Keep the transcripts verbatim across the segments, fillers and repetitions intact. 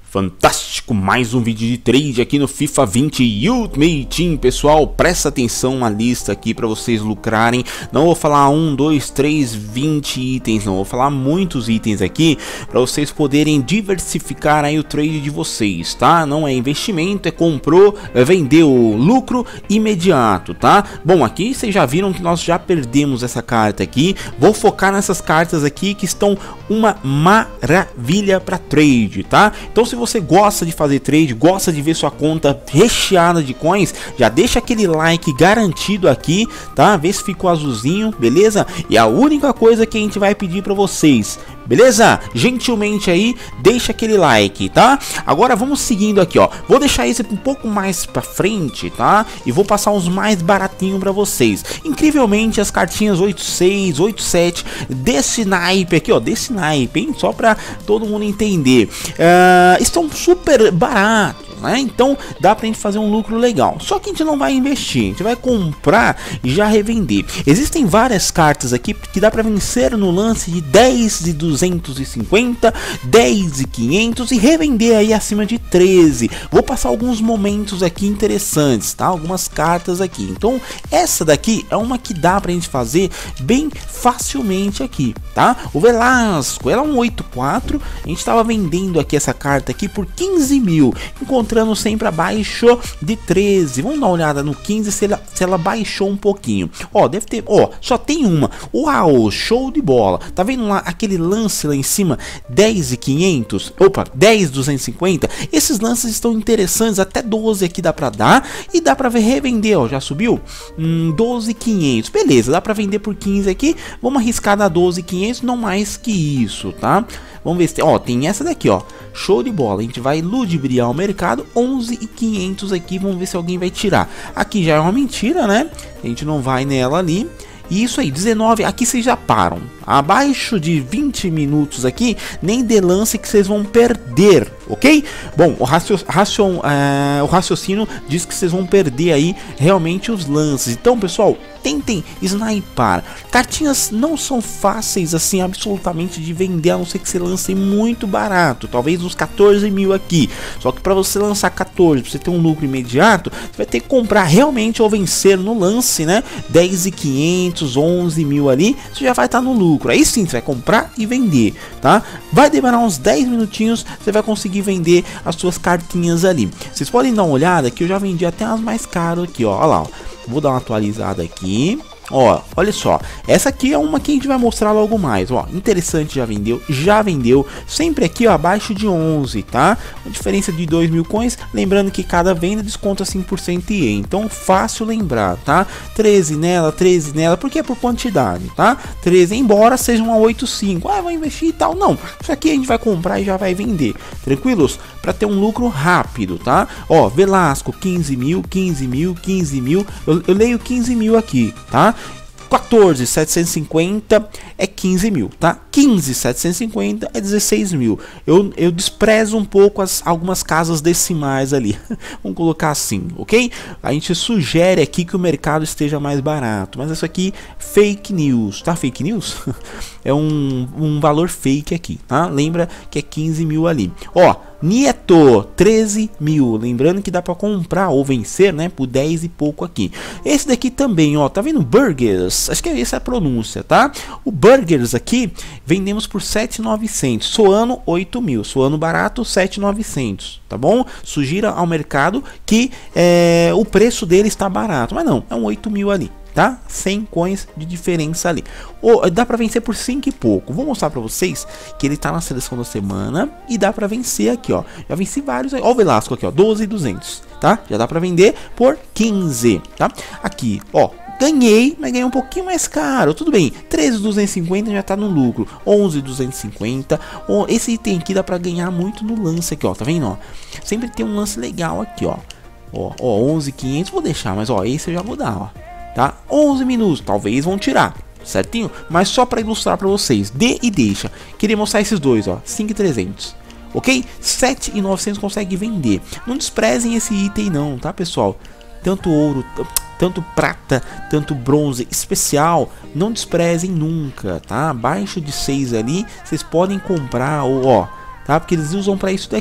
Fantástico, mais um vídeo de trade aqui no FIFA vinte Ultimate Team. Pessoal, presta atenção na lista aqui para vocês lucrarem. Não vou falar um, dois, três, vinte itens, não. Vou falar muitos itens aqui para vocês poderem diversificar aí o trade de vocês, tá? Não é investimento, é comprou, vendeu, lucro imediato, tá? Bom, aqui vocês já viram que nós já perdemos essa carta aqui. Vou focar nessas cartas aqui que estão uma maravilha para trade, tá? Então se você gosta de fazer trade, gosta de ver sua conta recheada de coins, já deixa aquele like garantido aqui, tá? Vê se ficou azulzinho, beleza? E a única coisa que a gente vai pedir para vocês, beleza? Gentilmente aí, deixa aquele like, tá? Agora vamos seguindo aqui, ó. Vou deixar esse um pouco mais pra frente, tá? E vou passar uns mais baratinhos pra vocês. Incrivelmente, as cartinhas oito seis, oito sete desse naipe aqui, ó. Desse naipe, hein? Só pra todo mundo entender. Uh, estão super baratos, né? Então dá pra gente fazer um lucro legal. Só que a gente não vai investir, a gente vai comprar e já revender. Existem várias cartas aqui que dá pra vencer no lance de dez de duzentos e cinquenta, dez de quinhentos e revender aí acima de treze. Vou passar alguns momentos aqui interessantes, tá? Algumas cartas aqui. Então essa daqui é uma que dá pra gente fazer bem facilmente aqui, tá? O Velasco, ela é um oito quatro. A gente tava vendendo aqui essa carta aqui por quinze mil, encontrando sempre abaixo de treze. Vamos dar uma olhada no quinze se ela, se ela baixou um pouquinho. Ó, deve ter, ó, só tem uma. Uau, show de bola. Tá vendo lá aquele lance lá em cima, dez e quinhentos? Opa, dez duzentos e cinquenta. Esses lances estão interessantes, até doze aqui dá pra dar e dá pra ver revender, ó, já subiu? Hum, doze quinhentos. Beleza, dá pra vender por quinze aqui. Vamos arriscar da doze quinhentos, não mais que isso, tá? Vamos ver se tem, ó, tem essa daqui, ó. Show de bola. A gente vai ludibriar o mercado, onze e quinhentos aqui, vamos ver se alguém vai tirar. Aqui já é uma mentira, né? A gente não vai nela ali. E isso aí, dezenove, aqui vocês já param. Abaixo de vinte minutos aqui, nem de lance que vocês vão perder, ok? Bom, o, racio, racio, uh, o raciocínio diz que vocês vão perder aí realmente os lances. Então, pessoal, tentem snipar. Cartinhas não são fáceis assim, absolutamente, de vender, a não ser que você lance muito barato. Talvez uns quatorze mil aqui. Só que para você lançar quatorze, pra você ter um lucro imediato, você vai ter que comprar realmente ou vencer no lance, né? dez e quinhentos, onze mil ali, você já vai estar no lucro. Aí sim, você vai comprar e vender, tá? Vai demorar uns dez minutinhos, você vai conseguir vender as suas cartinhas ali. Vocês podem dar uma olhada que eu já vendi até as mais caras aqui, ó. Olha lá, ó. Vou dar uma atualizada aqui. Ó, olha só, essa aqui é uma que a gente vai mostrar logo mais, ó, interessante, já vendeu, já vendeu, sempre aqui, ó, abaixo de onze, tá? Uma diferença de dois mil coins, lembrando que cada venda desconta cinco por cento I E, então fácil lembrar, tá? treze nela, treze nela, porque é por quantidade, tá? treze, embora seja uma oito cinco, ah, vou investir e tal, não, isso aqui a gente vai comprar e já vai vender, tranquilos? Para ter um lucro rápido, tá? Ó, Velasco, quinze mil, quinze mil, quinze mil, eu, eu leio quinze mil aqui, tá? quatorze setecentos e cinquenta é quinze mil, tá? quinze setecentos e cinquenta é dezesseis mil. Eu, eu desprezo um pouco as, algumas casas decimais ali. Vamos colocar assim, ok? A gente sugere aqui que o mercado esteja mais barato. Mas isso aqui, fake news, tá? Fake news? É um, um valor fake aqui, tá? Lembra que é quinze mil ali. Ó, Nieto, treze mil. Lembrando que dá para comprar ou vencer, né? Por dez e pouco aqui. Esse daqui também, ó. Tá vendo? Burgers. Acho que essa é a pronúncia, tá? O Burgers aqui vendemos por sete mil e novecentos. Soano, oito mil. Soano barato, sete mil e novecentos. Tá bom? Sugira ao mercado que é, o preço dele está barato. Mas não, é um oito mil ali. Tá? cem coins de diferença ali. Ou dá para vencer por cinco e pouco. Vou mostrar para vocês que ele tá na seleção da semana e dá para vencer aqui, ó. Já venci vários aí. Ó o Velasco aqui, ó, doze e duzentos, tá? Já dá para vender por quinze, tá? Aqui, ó, ganhei, mas ganhei um pouquinho mais caro. Tudo bem, treze mil duzentos e cinquenta já tá no lucro. onze mil duzentos e cinquenta. Esse item aqui dá para ganhar muito no lance aqui, ó. Tá vendo, ó? Sempre tem um lance legal aqui, ó. Ó, ó, onze mil e quinhentos vou deixar, mas ó, esse eu já vou dar, ó. Tá? onze minutos, talvez vão tirar, certinho? Mas só para ilustrar para vocês, dê e deixa. Queria mostrar esses dois, ó, cinco mil e trezentos, ok? sete mil e novecentos consegue vender. Não desprezem esse item não, tá, pessoal? Tanto ouro, tanto prata, tanto bronze especial, não desprezem nunca, tá? Abaixo de seis ali, vocês podem comprar, ou ó, tá? Porque eles usam para isso daqui.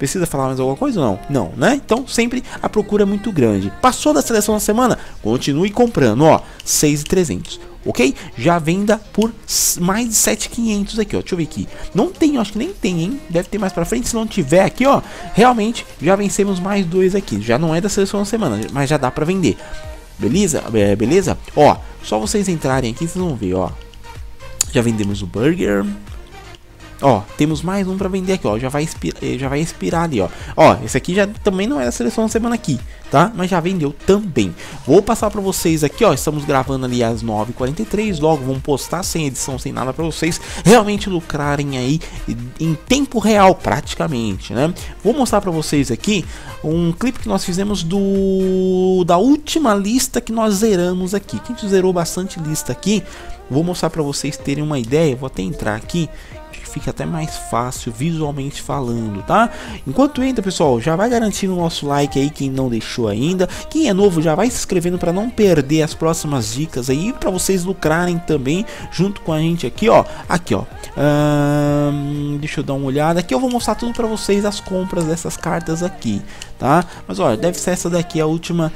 Precisa falar mais alguma coisa ou não? Não, né? Então sempre a procura é muito grande. Passou da seleção da semana? Continue comprando, ó, seis mil e trezentos. Ok? Já venda por mais de sete mil e quinhentos aqui, ó. Deixa eu ver aqui. Não tem, acho que nem tem, hein? Deve ter mais pra frente. Se não tiver aqui, ó, realmente já vencemos mais dois aqui. Já não é da seleção da semana, mas já dá pra vender. Beleza? É, beleza? Ó, só vocês entrarem aqui, vocês vão ver, ó. Já vendemos o burger. Ó, temos mais um pra vender aqui, ó. Já vai expirar, já vai expirar ali, ó. Ó, esse aqui já também não é da seleção da semana aqui, tá? Mas já vendeu também. Vou passar pra vocês aqui, ó. Estamos gravando ali às nove e quarenta e três. Logo vamos postar sem edição, sem nada pra vocês realmente lucrarem aí em tempo real, praticamente, né? Vou mostrar pra vocês aqui um clipe que nós fizemos do da última lista que nós zeramos aqui. Que a gente zerou bastante lista aqui. Vou mostrar pra vocês terem uma ideia. Vou até entrar aqui, fica até mais fácil visualmente falando, tá? Enquanto entra, pessoal, já vai garantindo o nosso like aí, quem não deixou ainda. Quem é novo já vai se inscrevendo para não perder as próximas dicas aí, para vocês lucrarem também junto com a gente aqui, ó. Aqui, ó. Hum, deixa eu dar uma olhada. Aqui eu vou mostrar tudo para vocês, as compras dessas cartas aqui, tá? Mas olha, deve ser essa daqui a última.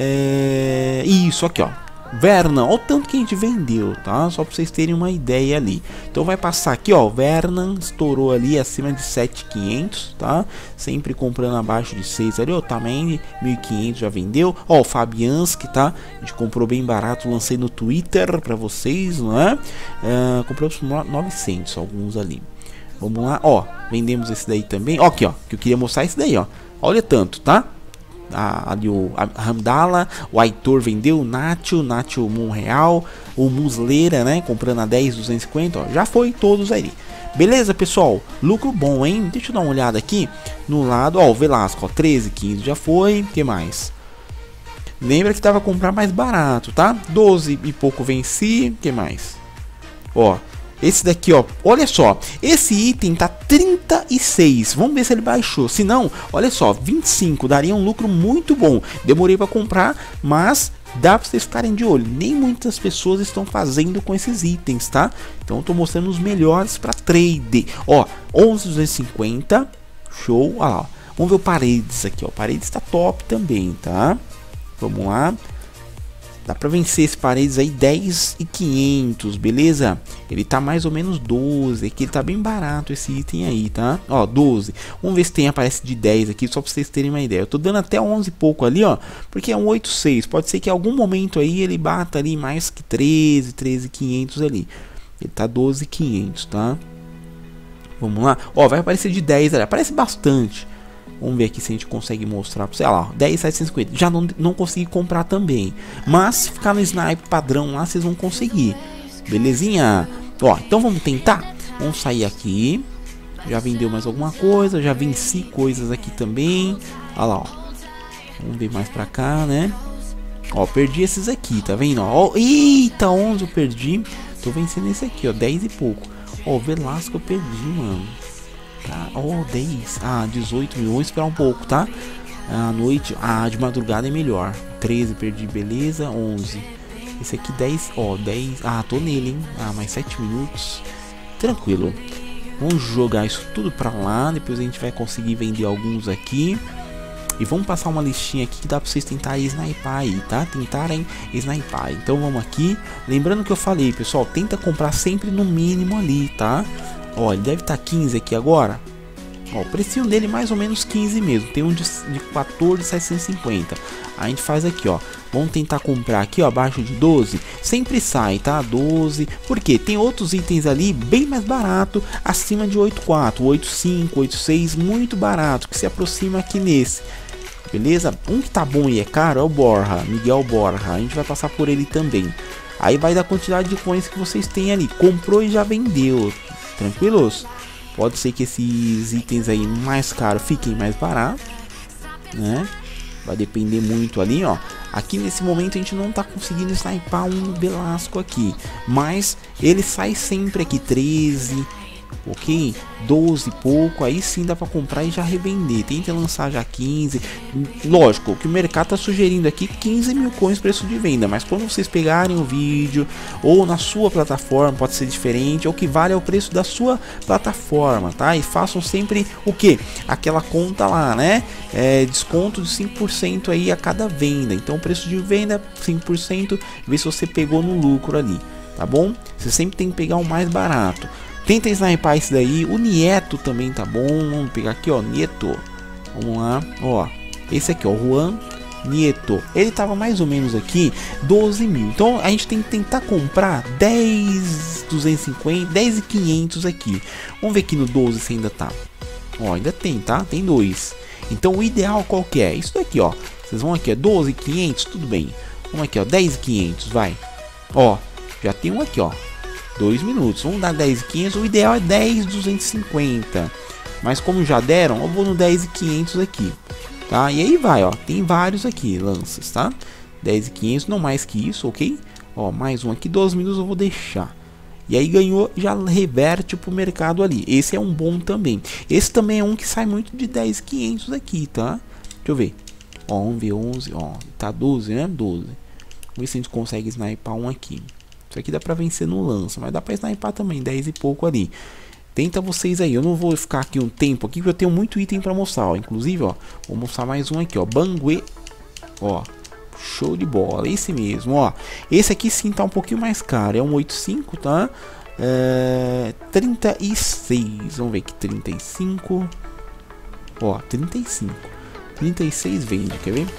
É... Isso aqui, ó. Vernan, olha o tanto que a gente vendeu, tá? Só pra vocês terem uma ideia ali. Então vai passar aqui, ó, Vernan estourou ali acima de sete mil e quinhentos, tá? Sempre comprando abaixo de seis ali, ó, também mil e quinhentos já vendeu. Ó, o Fabianski, tá? A gente comprou bem barato, lancei no Twitter pra vocês, não é? Uh, compramos por novecentos, alguns ali. Vamos lá, ó, vendemos esse daí também. Ó, aqui, ó, que eu queria mostrar esse daí, ó. Olha tanto, tá? A, ali o a Ramdala, o Aitor vendeu, o Nacho, Nacho Monreal, o Musleira, né? Comprando a dez, duzentos e cinquenta, ó, já foi todos aí. Beleza, pessoal? Lucro bom, hein? Deixa eu dar uma olhada aqui no lado, ó, o Velasco, ó, treze, quinze já foi. O que mais? Lembra que tava a comprar mais barato, tá? doze e pouco venci. O que mais? Ó, esse daqui, ó, olha só, esse item tá trinta e seis, vamos ver se ele baixou, se não, olha só, vinte e cinco, daria um lucro muito bom. Demorei para comprar, mas dá para vocês ficarem de olho, nem muitas pessoas estão fazendo com esses itens, tá? Então eu tô mostrando os melhores para trade. Ó, onze, duzentos e cinquenta, show, olha lá, ó. Vamos ver o Paredes aqui, ó, o Paredes tá top também, tá? Vamos lá. Dá pra vencer esse Paredes aí, dez e quinhentos, beleza? Ele tá mais ou menos doze, aqui ele tá bem barato esse item aí, tá? Ó, doze. Vamos ver se tem, aparece de dez aqui, só pra vocês terem uma ideia. Eu tô dando até onze e pouco ali, ó, porque é um oito seis. Pode ser que em algum momento aí ele bata ali mais que treze, treze e quinhentos ali. Ele tá doze e quinhentos, tá? Vamos lá. Ó, vai aparecer de dez ali, aparece bastante. Vamos ver aqui se a gente consegue mostrar pra você. Olha lá, dez, setecentos e cinquenta. Já não, não consegui comprar também. Mas se ficar no snipe padrão lá, vocês vão conseguir. Belezinha? Ó, então vamos tentar. Vamos sair aqui. Já vendeu mais alguma coisa. Já venci coisas aqui também. Olha lá, ó. Vamos ver mais pra cá, né? Ó, perdi esses aqui, tá vendo? Ó, eita, onze eu perdi. Tô vencendo esse aqui, ó, dez e pouco. Ó, o Velasco eu perdi, mano. Tá, ó, oh, dez, ah, dezoito mil, vamos esperar um pouco, tá? À noite, ah, de madrugada é melhor. Treze, perdi, beleza, onze. Esse aqui, dez, ó, oh, dez, ah, tô nele, hein? Ah, mais sete minutos. Tranquilo. Vamos jogar isso tudo pra lá, depois a gente vai conseguir vender alguns aqui. E vamos passar uma listinha aqui que dá pra vocês tentarem snipar aí, tá? Tentarem snipar. Então vamos aqui. Lembrando que eu falei, pessoal, tenta comprar sempre no mínimo ali, tá? Ó, ele deve estar tá quinze aqui agora. Ó, o precinho dele mais ou menos quinze mesmo. Tem um de, de quatorze, setecentos e cinquenta. A gente faz aqui, ó. Vamos tentar comprar aqui, ó, abaixo de doze. Sempre sai, tá? doze. Porque tem outros itens ali bem mais barato, acima de oito quatro, oito cinco, oito seis, muito barato, que se aproxima aqui nesse. Beleza? Um que tá bom e é caro é o Borja, Miguel Borja. A gente vai passar por ele também. Aí vai da quantidade de coins que vocês têm ali. Comprou e já vendeu. Tranquilos? Pode ser que esses itens aí mais caros fiquem mais baratos, né? Vai depender muito ali, ó. Aqui nesse momento a gente não tá conseguindo sniper um Velasco aqui, mas ele sai sempre aqui treze, ok? doze e pouco, aí sim dá para comprar e já revender. Tenta lançar já quinze. Lógico, o que o mercado tá sugerindo aqui, quinze mil coins preço de venda, mas quando vocês pegarem o vídeo ou na sua plataforma, pode ser diferente, ou que vale é o preço da sua plataforma, tá? E façam sempre o que? Aquela conta lá, né? É, desconto de cinco por cento aí a cada venda. Então o preço de venda cinco por cento, vê se você pegou no lucro ali, tá bom? Você sempre tem que pegar o mais barato. Tenta sniper esse daí. O Nieto também tá bom. Vamos pegar aqui, ó, Nieto. Vamos lá, ó. Esse aqui, ó, Juan Nieto. Ele tava mais ou menos aqui doze mil. Então a gente tem que tentar comprar dez duzentos e cinquenta, dez e quinhentos aqui. Vamos ver aqui no doze se ainda tá. Ó, ainda tem, tá? Tem dois. Então o ideal qual que é? Isso daqui, ó. Vocês vão aqui, ó, doze e quinhentos, tudo bem. Vamos aqui, ó, dez e quinhentos, vai. Ó, já tem um aqui, ó. dois minutos. Vamos dar dez e quinhentos. O ideal é dez duzentos e cinquenta. Mas como já deram, eu vou no dez e quinhentos aqui. Tá? E aí vai, ó. Tem vários aqui, lanças, tá? dez e quinhentos, não mais que isso, ok? Ó, mais um aqui, doze minutos eu vou deixar. E aí ganhou, já reverte pro mercado ali. Esse é um bom também. Esse também é um que sai muito de dez e quinhentos aqui, tá? Deixa eu ver. Ó, vamos ver, onze, ó. Tá doze, né? doze. Vamos ver se a gente consegue sniper um aqui. Isso aqui dá pra vencer no lança, mas dá pra sniper também, dez e pouco ali. Tenta vocês aí, eu não vou ficar aqui um tempo aqui, porque eu tenho muito item pra mostrar, ó. Inclusive, ó, vou mostrar mais um aqui, ó, Bangue. Ó, show de bola, esse mesmo, ó. Esse aqui sim tá um pouquinho mais caro, é um oitenta e cinco, tá? É, trinta e seis, vamos ver aqui, trinta e cinco. Ó, trinta e cinco. trinta e seis vende, quer ver?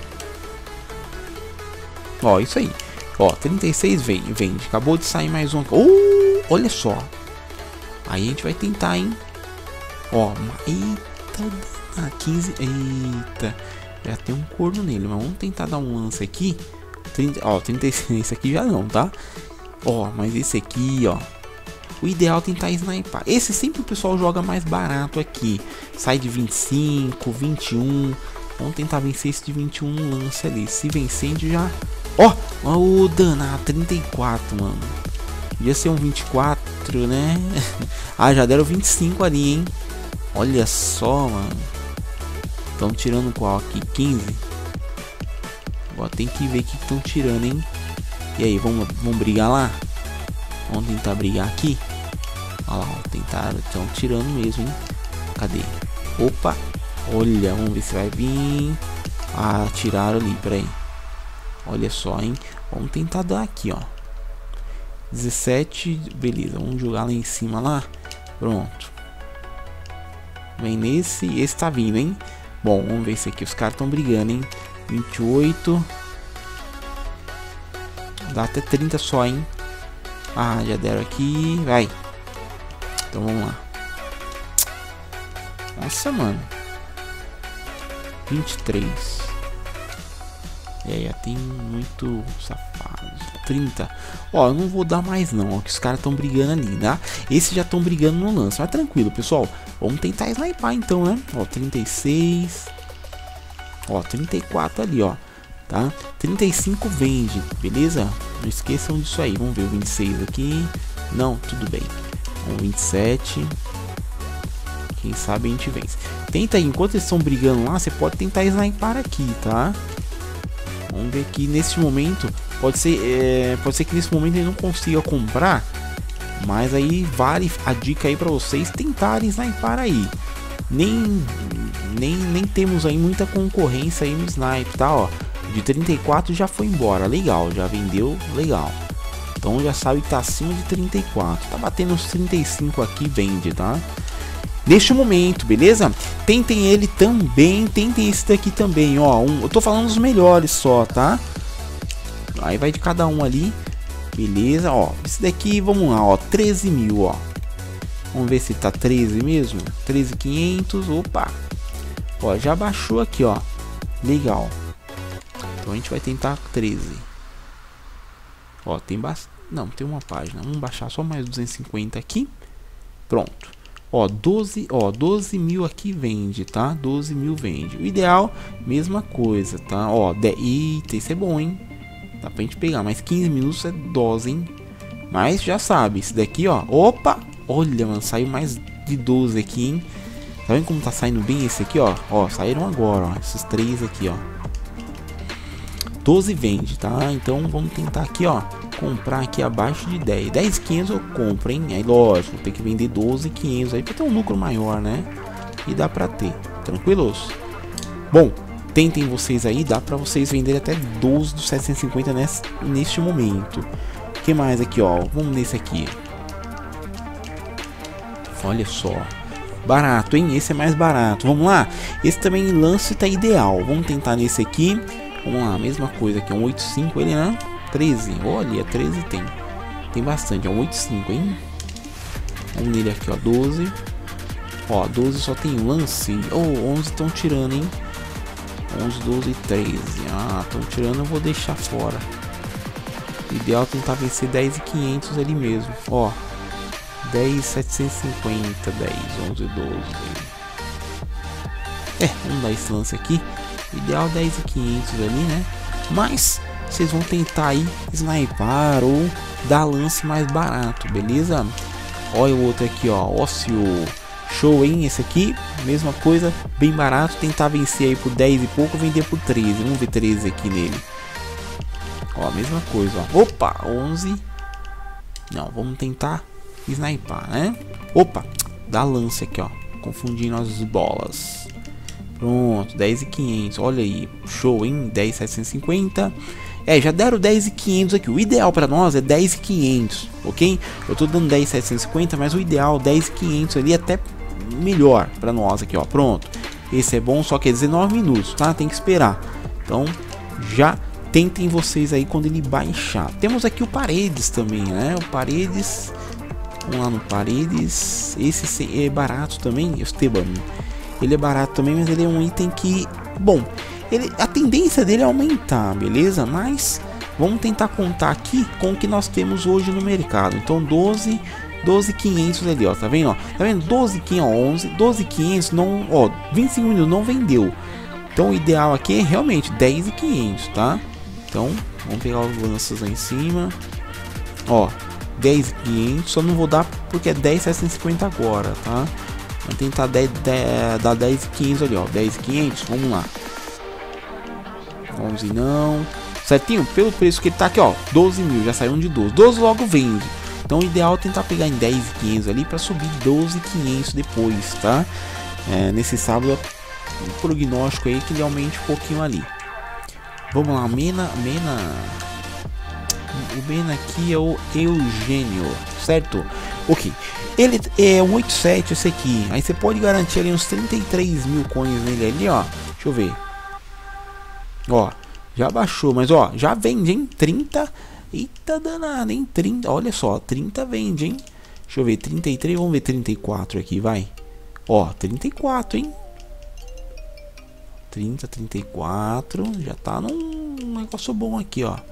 Ó, isso aí. Ó, trinta e seis vende, vende. Acabou de sair mais um. Uh, olha só. Aí a gente vai tentar, hein? Ó, eita, quinze. Eita, já tem um corno nele. Mas vamos tentar dar um lance aqui. trinta, ó, trinta e seis. Esse aqui já não, tá? Ó, mas esse aqui, ó. O ideal é tentar sniper. Esse sempre o pessoal joga mais barato aqui. Sai de vinte e cinco, vinte e um. Vamos tentar vencer esse de vinte e um no lance ali. Se vencer, a gente já. Ó, oh, o danado, trinta e quatro, mano. Podia ser um vinte e quatro, né? Ah, já deram vinte e cinco ali, hein? Olha só, mano. Estão tirando qual aqui? quinze? Agora tem que ver o que estão tirando, hein? E aí, vamos, vamos brigar lá? Vamos tentar brigar aqui? Olha lá, ó, tentaram, estão tirando mesmo, hein? Cadê? Opa! Olha, vamos ver se vai vir. Ah, tiraram ali, peraí. Olha só, hein? Vamos tentar dar aqui, ó. dezessete, beleza. Vamos jogar lá em cima lá. Pronto. Vem nesse. Esse tá vindo, hein? Bom, vamos ver esse aqui. Os caras estão brigando, hein? vinte e oito. Dá até trinta só, hein? Ah, já deram aqui. Vai. Então vamos lá. Nossa, mano. vinte e três. É, já tem muito safados. trinta. Ó, eu não vou dar mais não, ó, que os caras estão brigando ali, tá? Esses já estão brigando no lance, mas tranquilo, pessoal. Vamos tentar sniper então, né? Ó, trinta e seis. Ó, trinta e quatro ali, ó. Tá? trinta e cinco vende, beleza? Não esqueçam disso aí. Vamos ver o vinte e seis aqui. Não, tudo bem. Vamos vinte e sete. Quem sabe a gente vence. Tenta aí, enquanto eles estão brigando lá, você pode tentar sniper aqui, tá? Vamos ver aqui nesse momento. Pode ser, é, pode ser que nesse momento ele não consiga comprar. Mas aí vale a dica aí para vocês tentarem sniper aí. Nem, nem, nem temos aí muita concorrência aí no sniper, tá? Ó, de trinta e quatro já foi embora, legal, já vendeu, legal. Então já sabe que tá acima de trinta e quatro. Tá batendo uns trinta e cinco aqui, vende, tá? Neste momento, beleza? Tentem ele também, tentem esse daqui também, ó. Um, eu tô falando dos melhores só, tá? Aí vai de cada um ali. Beleza, ó. Esse daqui, vamos lá, ó. treze mil, ó. Vamos ver se tá treze mesmo. treze mil e quinhentos, opa. Ó, já baixou aqui, ó. Legal. Então a gente vai tentar treze. Ó, tem bastante. Não, tem uma página. Vamos baixar só mais duzentos e cinquenta aqui. Pronto. Ó, doze, ó, doze mil aqui vende, tá? doze mil vende. O ideal, mesma coisa, tá? Ó, de... Eita, isso é bom, hein? Dá pra gente pegar, mas quinze minutos é dose, hein? Mas já sabe, esse daqui, ó. Opa! Olha, mano, saiu mais de doze aqui, hein? Tá vendo como tá saindo bem esse aqui, ó? Ó, saíram agora, ó. Esses três aqui, ó. doze vende, tá? Então vamos tentar aqui, ó. Comprar aqui abaixo de dez. dez mil e quinhentos eu compro, hein? Aí lógico, tem que vender doze mil e quinhentos aí pra ter um lucro maior, né? E dá pra ter. Tranquilos? Bom, tentem vocês aí. Dá pra vocês venderem até doze dos setecentos e cinquenta nesse, neste momento. O que mais aqui, ó? Vamos nesse aqui. Olha só. Barato, hein? Esse é mais barato. Vamos lá? Esse também lance tá ideal. Vamos tentar nesse aqui. Vamos lá, mesma coisa aqui. Um oito cinco ele, né? treze. Olha, treze tem. Tem bastante. É um oito cinco, hein? Vamos nele aqui, ó. doze. Ó, doze só tem lance. Oh, onze estão tirando, hein? onze, doze e treze. Ah, estão tirando. Eu vou deixar fora. O ideal é tentar vencer dez mil e quinhentos ali mesmo. Ó. dez mil setecentos e cinquenta, dez, onze, doze. É, vamos dar esse lance aqui. Ideal dez mil e quinhentos ali, né? Mas vocês vão tentar aí snipar ou dar lance mais barato, beleza? Olha o outro aqui, ó. Ócio. Show, hein? Esse aqui, mesma coisa, bem barato. Tentar vencer aí por dez e pouco, vender por treze. Vamos ver treze aqui nele. Ó, mesma coisa, ó. Opa, onze. Não, vamos tentar snipar, né? Opa, dá lance aqui, ó. Confundindo as bolas. Pronto, dez mil e quinhentos. Olha aí, show, hein? dez mil setecentos e cinquenta. É, já deram dez mil e quinhentos aqui. O ideal para nós é dez mil e quinhentos, ok? Eu tô dando dez mil setecentos e cinquenta, mas o ideal dez mil e quinhentos ali, até melhor para nós aqui, ó. Pronto. Esse é bom, só que é dezenove minutos, tá? Tem que esperar. Então, já tentem vocês aí quando ele baixar. Temos aqui o Paredes também, né? O Paredes. Vamos lá no Paredes. Esse é barato também, Esteban. Ele é barato também, mas ele é um item que, bom, ele, a tendência dele é aumentar, beleza? Mas vamos tentar contar aqui com o que nós temos hoje no mercado. Então doze, doze mil e quinhentos ali, ó, tá vendo? Ó, tá vendo? doze mil e quinhentos, onze, doze mil e quinhentos, não, ó, vinte e cinco minutos não vendeu. Então o ideal aqui é realmente dez mil e quinhentos, tá? Então vamos pegar os lanças lá em cima. Ó, dez mil e quinhentos, só não vou dar porque é dez mil setecentos e cinquenta agora, tá? Vamos tentar dez, dez, dar dez mil e quinhentos ali, ó. dez mil e quinhentos, vamos lá. onze não. Certinho? Pelo preço que ele tá aqui, ó. doze mil, já saiu um de doze. doze logo vende. Então o ideal é tentar pegar em dez mil e quinhentos ali para subir doze mil e quinhentos depois, tá? É, nesse sábado, o prognóstico aí que ele aumente um pouquinho ali. Vamos lá, Mena, Mena. O Mena aqui é o Eugênio, certo? Ok. Ele é um oitenta e sete esse aqui. Aí você pode garantir ali uns trinta e três mil coins nele ali, ó. Deixa eu ver. Ó, já baixou, mas ó, já vende, hein? trinta. Eita danada, hein? trinta. Olha só, trinta vende, hein? Deixa eu ver, trinta e três, vamos ver trinta e quatro aqui, vai. Ó, trinta e quatro, hein? trinta, trinta e quatro. Já tá num negócio bom aqui, ó.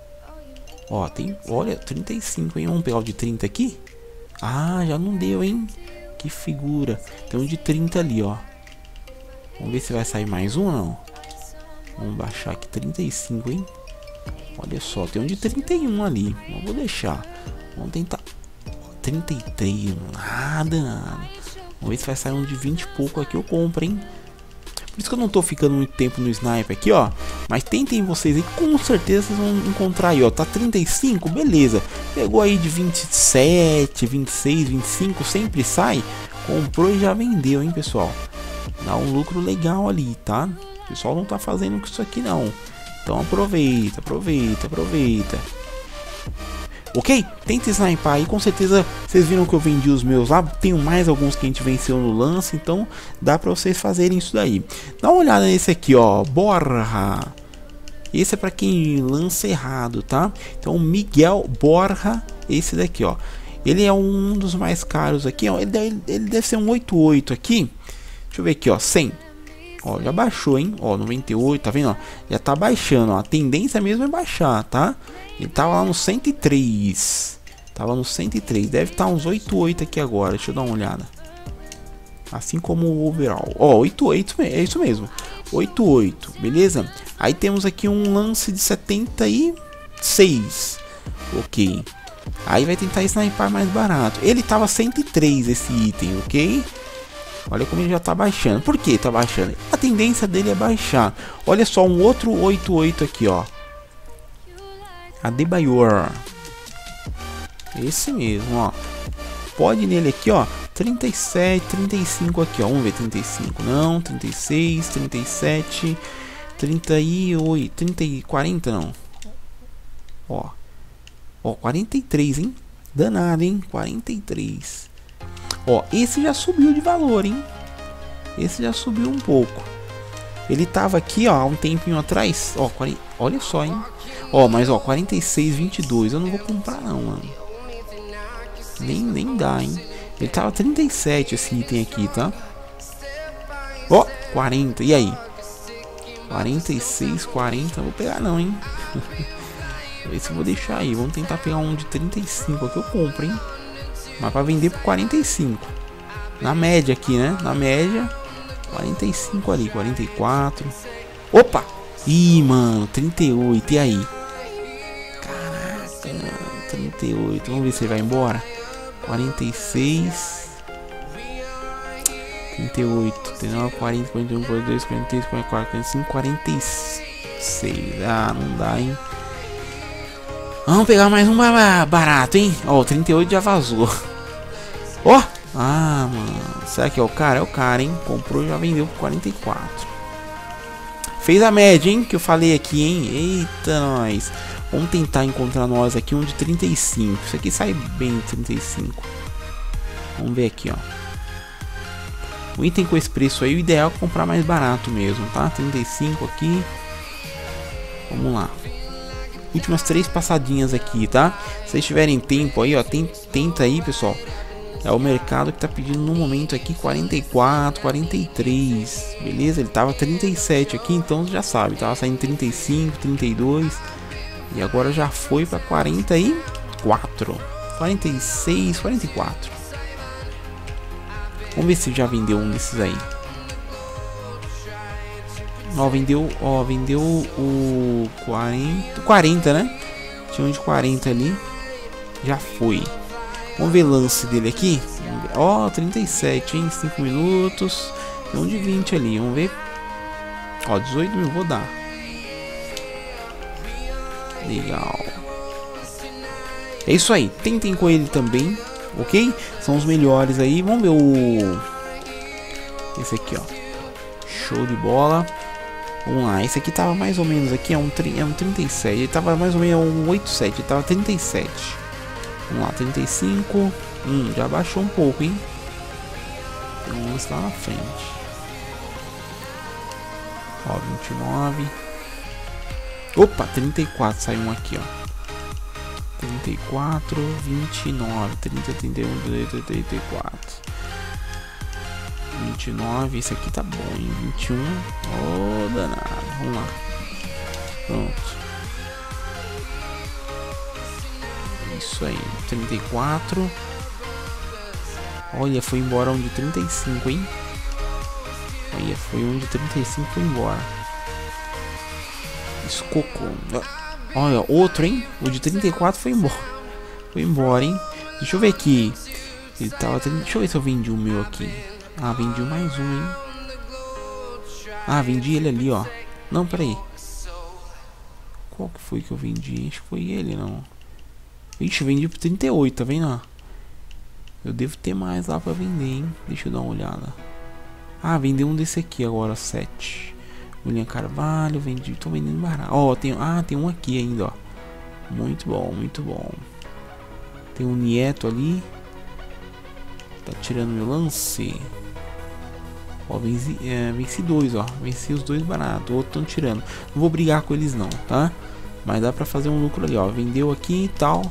Ó, tem, olha, trinta e cinco, hein? Vamos pegar o de trinta aqui. Ah, já não deu, hein? Que figura. Tem um de trinta ali, ó. Vamos ver se vai sair mais um ou não. Vamos baixar aqui, trinta e cinco, hein? Olha só, tem um de trinta e um ali. Não vou deixar. Vamos tentar. trinta e três, nada, nada. Vamos ver se vai sair um de vinte e pouco aqui, eu compro, hein? Por isso que eu não tô ficando muito tempo no sniper aqui, ó. Mas tentem vocês aí, com certeza vocês vão encontrar aí, ó. Tá trinta e cinco, beleza. Pegou aí de vinte e sete, vinte e seis, vinte e cinco, sempre sai. Comprou e já vendeu, hein, pessoal. Dá um lucro legal ali, tá? O pessoal não tá fazendo com isso aqui, não. Então aproveita, aproveita, aproveita. Ok? Tenta snipar aí, com certeza vocês viram que eu vendi os meus lá. Tenho mais alguns que a gente venceu no lance, então dá pra vocês fazerem isso daí. Dá uma olhada nesse aqui, ó, Borja. Esse é pra quem lança errado, tá? Então Miguel Borja, esse daqui, ó. Ele é um dos mais caros aqui, ó. Ele deve, ele deve ser um oitenta e oito aqui. Deixa eu ver aqui, ó, cem. Ó, já baixou, hein? Ó, noventa e oito, tá vendo? Ó, já tá baixando, ó. A tendência mesmo é baixar, tá? Ele tava lá no cento e três. Tava no cento e três. Deve estar uns oitenta e oito aqui agora. Deixa eu dar uma olhada. Assim como o overall. Ó, oitenta e oito, é isso mesmo. oitenta e oito, beleza? Aí temos aqui um lance de setenta e seis. Ok. Aí vai tentar snipar mais barato. Ele tava cento e três esse item, ok? Olha como ele já tá baixando. Por que tá baixando? A tendência dele é baixar. Olha só, um outro oito oito aqui, ó. Adebayor. Esse mesmo, ó. Pode nele aqui, ó. trinta e sete, trinta e cinco aqui, ó. Vamos ver, trinta e cinco. Não, trinta e seis, trinta e sete, trinta e oito, trinta e quarenta não. Ó. Ó, quarenta e três, hein? Danado, hein? quarenta e três. Ó, esse já subiu de valor, hein? Esse já subiu um pouco. Ele tava aqui, ó, há um tempinho atrás. Ó, quarenta, olha só, hein? Ó, mas ó, quarenta e seis, vinte e dois. Eu não vou comprar não, mano. Nem, nem dá, hein? Ele tava trinta e sete esse item aqui, tá? Ó, quarenta. E aí? quarenta e seis, quarenta. Vou pegar não, hein? Esse eu vou deixar aí. Vamos tentar pegar um de trinta e cinco aqui. Eu compro, hein? Mas pra vender por quarenta e cinco. Na média aqui, né? Na média. quarenta e cinco ali. quarenta e quatro. Opa! Ih, mano. trinta e oito. E aí? Caraca. trinta e oito. Vamos ver se ele vai embora. quarenta e seis. trinta e oito. trinta e nove, quarenta, quarenta e um, quarenta e dois, quarenta e três, quarenta e quatro, quarenta e cinco, quarenta e seis. Ah, não dá, hein? Vamos pegar mais um barato, hein? Ó, o trinta e oito já vazou. Ó! Oh! Ah, mano. Será que é o cara? É o cara, hein? Comprou e já vendeu por quarenta e quatro. Fez a média, hein? Que eu falei aqui, hein? Eita, nós. Vamos tentar encontrar nós aqui um de trinta e cinco. Isso aqui sai bem trinta e cinco. Vamos ver aqui, ó. O item com esse preço aí, o ideal é comprar mais barato mesmo, tá? trinta e cinco aqui. Vamos lá. Últimas três passadinhas aqui, tá? Se vocês tiverem tempo aí, ó, tem, tenta aí, pessoal. É o mercado que tá pedindo no momento aqui quarenta e quatro, quarenta e três. Beleza? Ele tava trinta e sete aqui, então já sabe, tava saindo trinta e cinco, trinta e dois. E agora já foi para quarenta e quatro. quarenta e seis, quarenta e quatro. Vamos ver se já vendeu um desses aí. Ó, vendeu, ó, vendeu o quarenta, quarenta, né? Tinha um de quarenta ali. Já foi. Vamos ver o lance dele aqui. Ó, trinta e sete, hein? cinco minutos. Tem um de vinte ali. Vamos ver. Ó, dezoito mil, vou dar. Legal. É isso aí. Tentem com ele também. Ok? São os melhores aí. Vamos ver o... Esse aqui, ó. Show de bola. Vamos lá. Esse aqui tava mais ou menos aqui. É um, é um trinta e sete. Ele tava mais ou menos um oitenta e sete. Ele tava trinta e sete. Vamos lá. trinta e cinco. Hum, já baixou um pouco, hein? Tem um lance lá na frente. Ó, vinte e nove. Opa, trinta e quatro. Saiu um aqui, ó. trinta e quatro, vinte e nove, trinta, trinta e um, trinta e quatro, vinte e nove, esse aqui tá bom, hein? vinte e um, oh, danado, vamos lá, pronto, isso aí, trinta e quatro, olha, foi embora um de trinta e cinco, hein? Olha, foi um de trinta e cinco, foi embora, escocou. Olha, outro, hein? O de trinta e quatro foi embora. Foi embora, hein? Deixa eu ver aqui. Ele tava... Deixa eu ver se eu vendi o meu aqui. Ah, vendi mais um, hein? Ah, vendi ele ali, ó. Não, peraí. Qual que foi que eu vendi? Acho que foi ele, não. Ixi, vendi por trinta e oito, tá vendo? Eu devo ter mais lá pra vender, hein? Deixa eu dar uma olhada. Ah, vendi um desse aqui agora, sete. William Carvalho, vendi, tô vendendo barato. Ó, tem, ah, tem um aqui ainda, ó. Muito bom, muito bom. Tem um Nieto ali. Tá tirando meu lance. Ó, venci, é, venci dois, ó. Venci os dois baratos. O outro tão tirando. Não vou brigar com eles não, tá? Mas dá pra fazer um lucro ali, ó. Vendeu aqui e tal.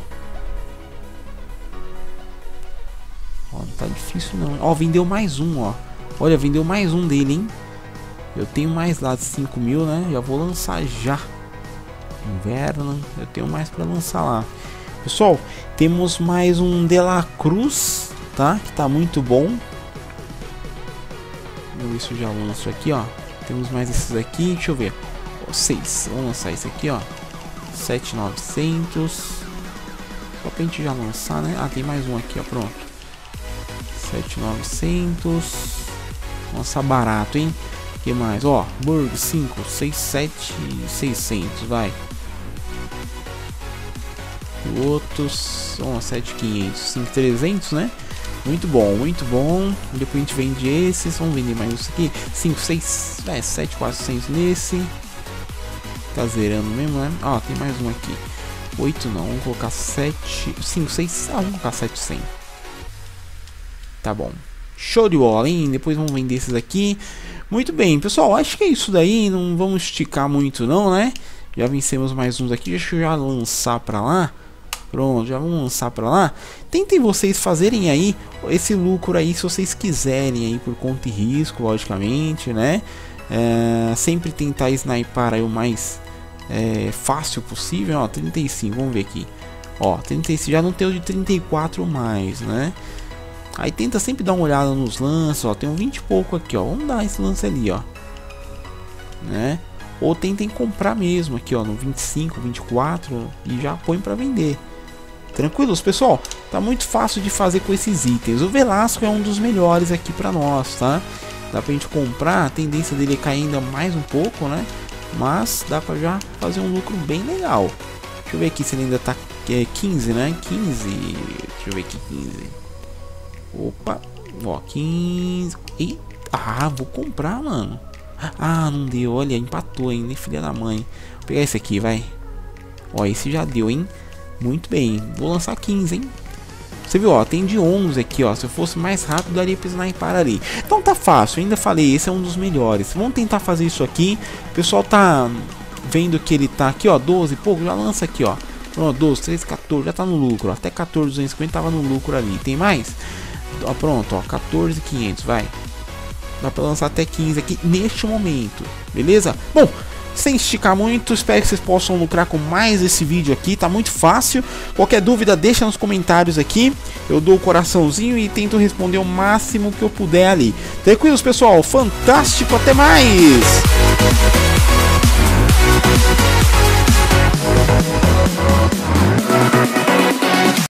Ó, não tá difícil não. Ó, vendeu mais um, ó. Olha, vendeu mais um dele, hein? Eu tenho mais lá de cinco mil, né? Já vou lançar já. Inverno. Eu tenho mais para lançar lá. Pessoal, temos mais um De La Cruz, tá? Que tá muito bom. Vamos ver se eu já lanço aqui, ó. Temos mais esses aqui. Deixa eu ver. Ó, seis. Vamos lançar esse aqui, ó. sete mil e novecentos. Opa. pra gente já lançar, né? Ah, tem mais um aqui, ó, pronto. sete mil e novecentos. Nossa, barato, hein? Que mais? Ó, Burg cinco, seis, sete, seiscentos, vai. Outros, ó, sete mil e quinhentos, cinco mil e trezentos, né? Muito bom, muito bom. Depois a gente vende esses, vamos vender mais isso aqui. cinco, seis, é, sete mil e quatrocentos nesse. Tá zerando mesmo, né? Ó, tem mais um aqui. oito não, vamos colocar sete, cinco, seis, ah, vamos colocar setecentos. Tá bom. Show de bola, hein? Depois vamos vender esses aqui. Muito bem, pessoal, acho que é isso daí. Não vamos esticar muito não, né? Já vencemos mais uns aqui. Deixa eu já lançar pra lá. Pronto, já vamos lançar pra lá. Tentem vocês fazerem aí esse lucro aí, se vocês quiserem aí, por conta e risco, logicamente, né? É, sempre tentar snipar aí o mais é, fácil possível. Ó, trinta e cinco, vamos ver aqui. Ó, trinta e cinco, já não tem o de trinta e quatro mais, né? Aí tenta sempre dar uma olhada nos lances, ó, tem um vinte e pouco aqui, ó. Vamos dar esse lance ali, ó. Né? Ou tentem comprar mesmo aqui, ó, no vinte e cinco, vinte e quatro e já põe para vender. Tranquilos, pessoal? Tá muito fácil de fazer com esses itens. O Velasco é um dos melhores aqui para nós, tá? Dá pra gente comprar, a tendência dele é cair ainda mais um pouco, né? Mas dá pra já fazer um lucro bem legal. Deixa eu ver aqui se ele ainda tá é, quinze, né? quinze. Deixa eu ver aqui, quinze. Opa, ó, quinze. E, ah, vou comprar, mano. Ah, não deu, olha, empatou ainda, filha da mãe. Vou pegar esse aqui, vai. Ó, esse já deu, hein? Muito bem, vou lançar quinze, hein? Você viu, ó, tem de onze aqui, ó. Se eu fosse mais rápido, daria pra sniper ali. Então tá fácil, ainda falei, esse é um dos melhores. Vamos tentar fazer isso aqui. O pessoal tá vendo que ele tá aqui, ó, doze, pouco, já lança aqui, ó. Pronto, doze, treze, quatorze, já tá no lucro, ó. Até quatorze, duzentos e cinquenta tava no lucro ali. Tem mais? Ó, pronto, ó, quatorze mil e quinhentos, vai. Dá pra lançar até quinze aqui neste momento, beleza? Bom, sem esticar muito, espero que vocês possam lucrar com mais esse vídeo aqui, tá muito fácil. Qualquer dúvida deixa nos comentários aqui, eu dou o coraçãozinho e tento responder o máximo que eu puder ali. Tranquilos, pessoal? Fantástico, até mais!